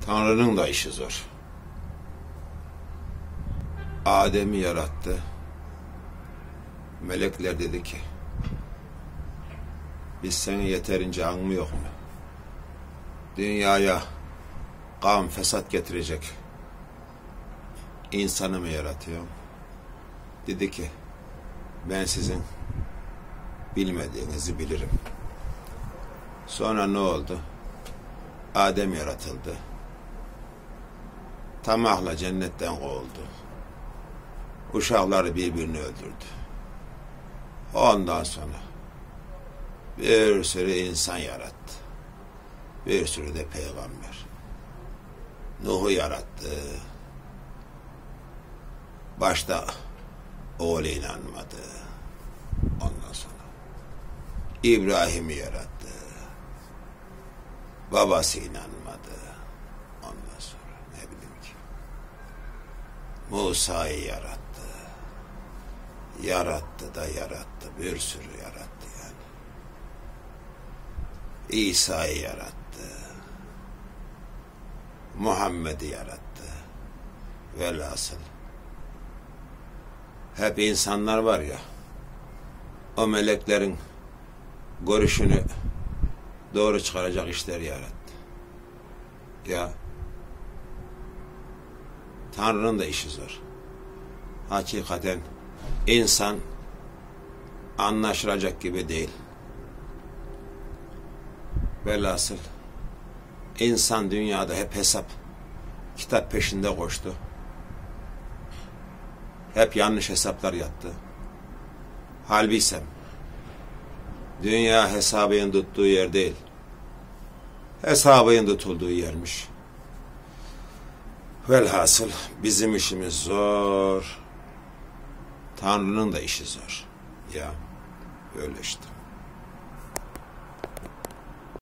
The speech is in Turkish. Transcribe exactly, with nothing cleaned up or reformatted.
Tanrı'nın da işi zor. Adem'i yarattı. Melekler dedi ki, biz seni yeterince anmıyor mu? Dünyaya kan fesat getirecek insanı mı yaratıyorum? Dedi ki, ben sizin bilmediğinizi bilirim. Sonra ne oldu? Adem yaratıldı. Tamahla cennetten kovuldu. Uşakları birbirini öldürdü. Ondan sonra bir sürü insan yarattı. Bir sürü de peygamber. Nuh'u yarattı. Başta oğlu inanmadı. Ondan sonra İbrahim'i yarattı. Babası inanmadı. Ondan sonra ne bileyim ki Musa'yı yarattı. Yarattı da yarattı. Bir sürü yarattı yani. İsa'yı yarattı. Muhammed'i yarattı. Velhasıl hep insanlar var ya, o meleklerin görüşünü doğru çıkaracak işler yarattı. Ya Tanrı'nın da işi zor. Hakikaten insan anlaşılacak gibi değil. Velhasıl insan dünyada hep hesap kitap peşinde koştu. Hep yanlış hesaplar yaptı. Halbuki dünya hesabın tuttuğu yer değil, hesabın tutulduğu yermiş. Velhasıl bizim işimiz zor, Tanrı'nın da işi zor. Ya öyle işte.